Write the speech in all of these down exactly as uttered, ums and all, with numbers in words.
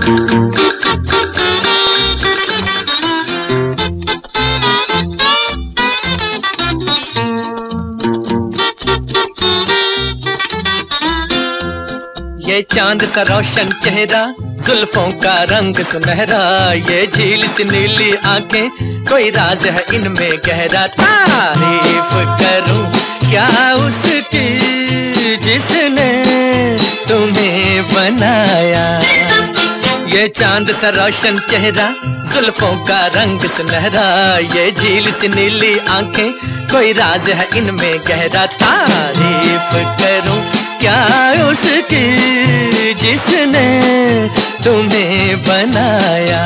ये चांद सा रोशन चेहरा, जुल्फों का रंग सुनहरा, ये झील सी नीली आंखें, कोई राज है इनमें गहरा। तारीफ करूं क्या उसकी जिसने तुम्हें बनाया। ये चांद सा रोशन चेहरा, जुल्फों का रंग सुनहरा, ये झील सी नीली आंखें, कोई राज है इनमें गहरा। तारीफ करूं क्या उसकी जिसने तुम्हें बनाया।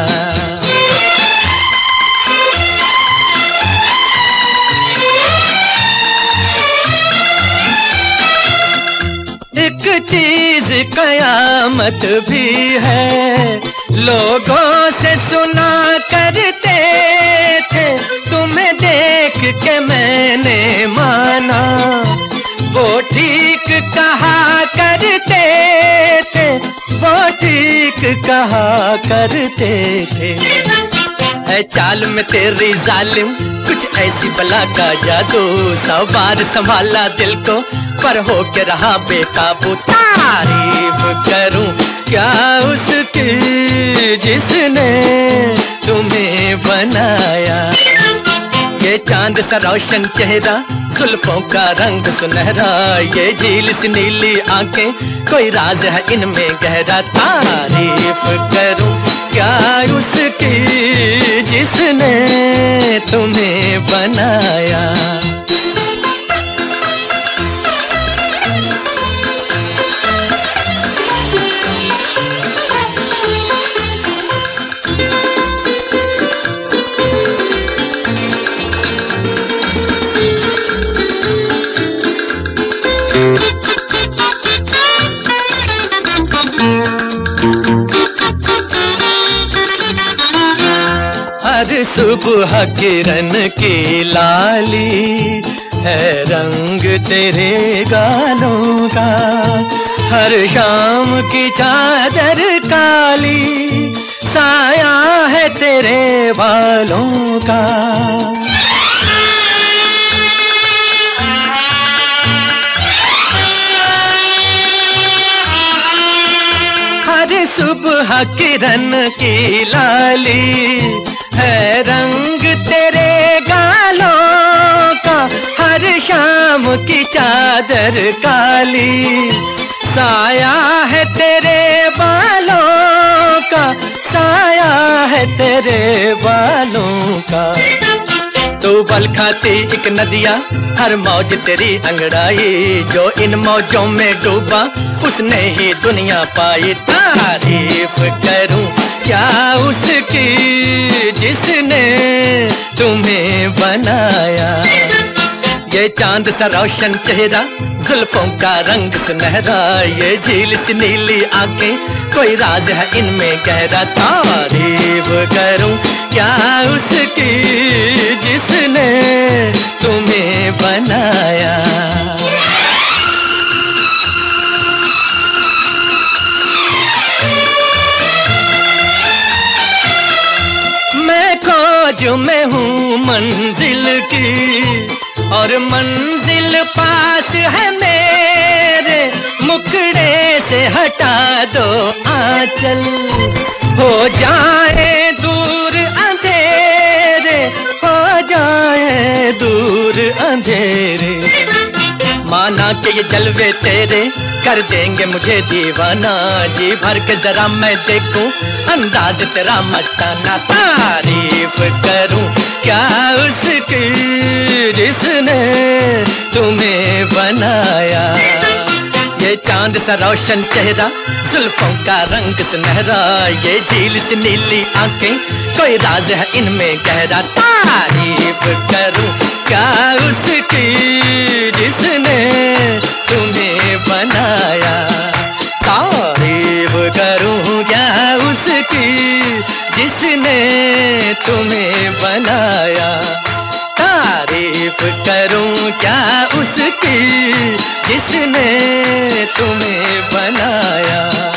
एक चीज कयामत भी है, लोगों से सुना करते थे, तुम्हें देख के मैंने माना, वो ठीक कहा करते थे, वो ठीक कहा करते थे। है चाल में तेरी जालिम कुछ ऐसी बला का जादू, सौ बार संभाला दिल को पर हो के रहा बेकाबू। तारीफ करूं क्या उसकी जिसने तुम्हें बनाया। ये चांद सा रोशन चेहरा, जुल्फों का रंग सुनहरा, ये झील सी नीली आंखें, कोई राज है इनमें गहरा। तारीफ करूं क्या उसकी जिसने तुम्हें बनाया। हर सुबह किरण की लाली है रंग तेरे गालों का, हर शाम की चादर काली साया है तेरे बालों का। हर सुबह किरण की लाली है रंग तेरे गालों का, हर शाम की चादर काली साया है तेरे बालों का, साया है तेरे बालों का। तू बल खाती एक नदिया, हर मौज तेरी अंगड़ाई, जो इन मौजों में डूबा उसने ही दुनिया पाई। तारीफ करूं क्या उसकी जिसने तुम्हें बनाया। ये चांद सा रोशन चेहरा, जुल्फों का रंग सुनहरा, ये झील सी नीली आंखें, कोई राज है इनमें गहरा। तारीफ करूं क्या उसकी जिसने तुम्हें बनाया। मैं खोज में हूँ मंजिल की और मंजिल पास है मेरे, मुखड़े से हटा दो आंचल, हो जाए दूर अंधेरे, हो जाए दूर अंधेरे। माना कि ये जलवे तेरे कर देंगे मुझे दीवाना, जी भर के जरा मैं देखूं अंदाज तेरा मस्ताना। तारीफ करूं क्या उसकी जिसने तुम्हें बनाया। ये चांद सा रोशन चेहरा, जुल्फों का रंग सुनहरा, ये झील सी नीली आंखें, कोई राज है इनमें गहरा। तारीफ करूं क्या उसकी जिसने तुम्हें बनाया। तारीफ करूं क्या उसकी जिसने तुम्हें बनाया। तारीफ करूं क्या उसकी जिसने तुम्हें बनाया।